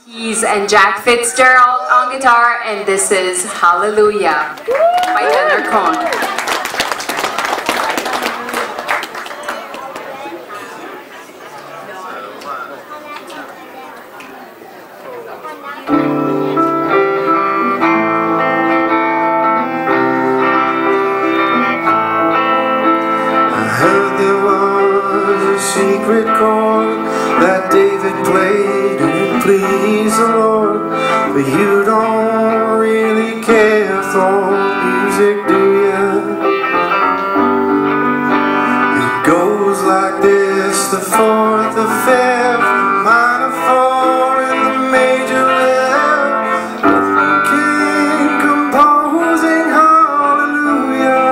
keys and Jack Fitzgerald on guitar, and this is Hallelujah by Leonard Cohen. Secret chord that David played and it pleased the Lord, but you don't really care for music, do ya? It goes like this: the fourth, the fifth, minor four, and the major left. The king composing hallelujah.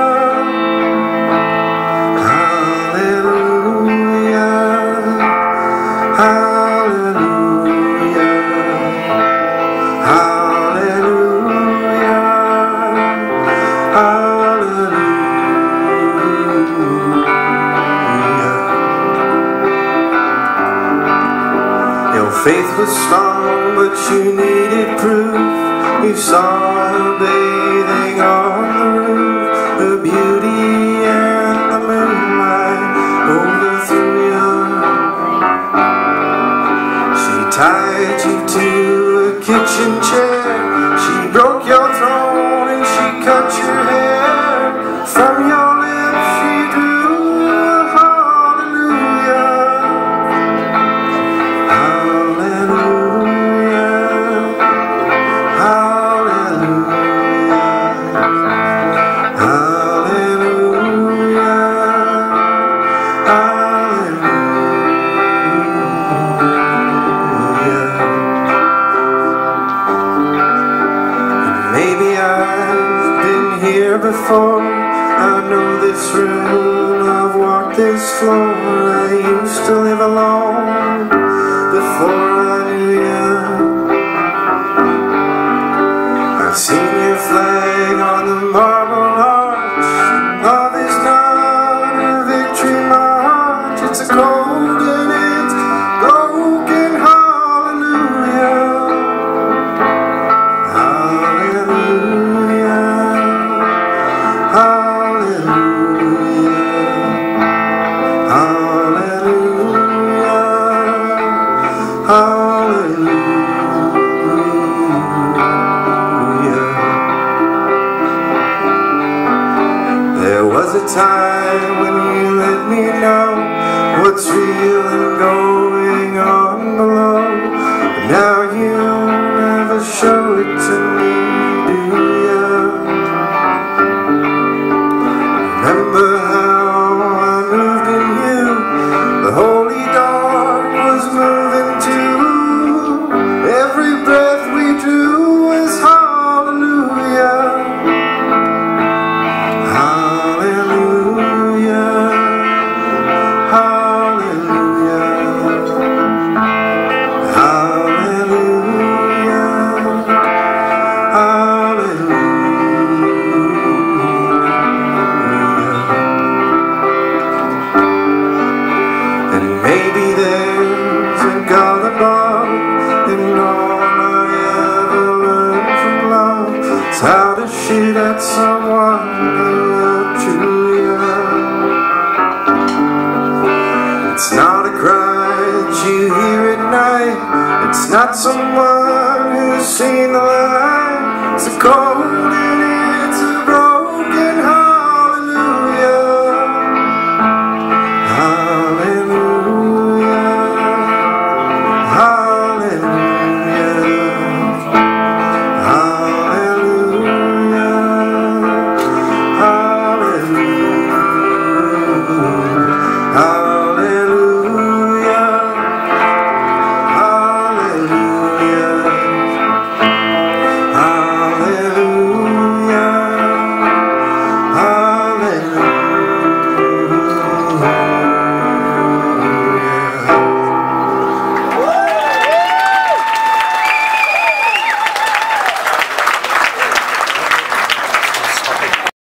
Faith was strong, but you needed proof. You saw her bathing on the roof. Her beauty and the moonlight overthrew you. She tied you to a kitchen chair. She broke your throne and she cut your hair. From your lips she drew a hallelujah. Maybe I've been here before. I know this room, I've walked this floor. I used to live alone before I knew you. I've seen your flag on the marble arch. Love is not a victory march. It's a cold and it's broken hallelujah. There was a time when you let me know what's real and going on below, but now you never show it to me, do ya? Remember how I moved in you? The holy dark was moving too. Every breath we drew was hallelujah. Maybe there's a God above, and all I ever learned from love is how to shoot at someone who loved you. It's not a cry that you hear at night. It's not someone who's seen the light. It's a cold and